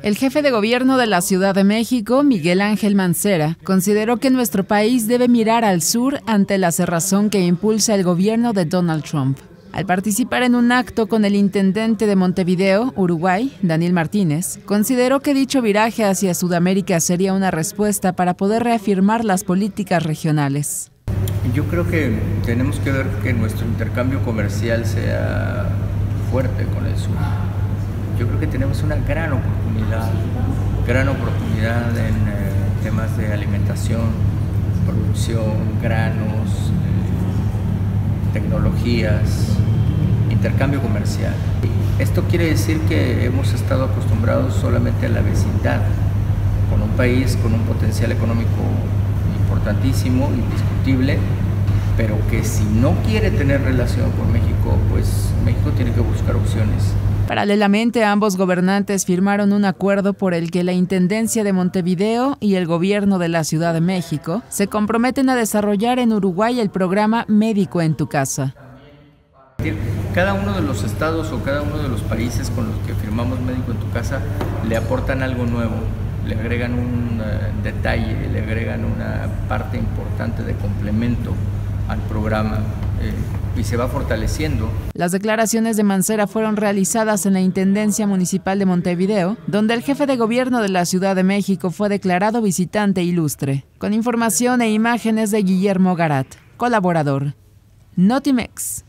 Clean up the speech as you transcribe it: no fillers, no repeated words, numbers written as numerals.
El jefe de gobierno de la Ciudad de México, Miguel Ángel Mancera, consideró que nuestro país debe mirar al sur ante la cerrazón que impulsa el gobierno de Donald Trump. Al participar en un acto con el intendente de Montevideo, Uruguay, Daniel Martínez, consideró que dicho viraje hacia Sudamérica sería una respuesta para poder reafirmar las políticas regionales. Yo creo que tenemos que ver que nuestro intercambio comercial sea fuerte con el sur. Yo creo que tenemos una gran oportunidad en temas de alimentación, producción, granos, tecnologías, intercambio comercial. Esto quiere decir que hemos estado acostumbrados solamente a la vecindad, con un país con un potencial económico importantísimo, indiscutible, pero que si no quiere tener relación con México, pues México tiene que buscar opciones. Paralelamente, ambos gobernantes firmaron un acuerdo por el que la Intendencia de Montevideo y el Gobierno de la Ciudad de México se comprometen a desarrollar en Uruguay el programa Médico en tu Casa. Cada uno de los estados o cada uno de los países con los que firmamos Médico en tu Casa le aportan algo nuevo, le agregan un detalle, le agregan una parte importante de complemento al programa y se va fortaleciendo. Las declaraciones de Mancera fueron realizadas en la Intendencia Municipal de Montevideo, donde el jefe de gobierno de la Ciudad de México fue declarado visitante ilustre, con información e imágenes de Guillermo Garat, colaborador. Notimex.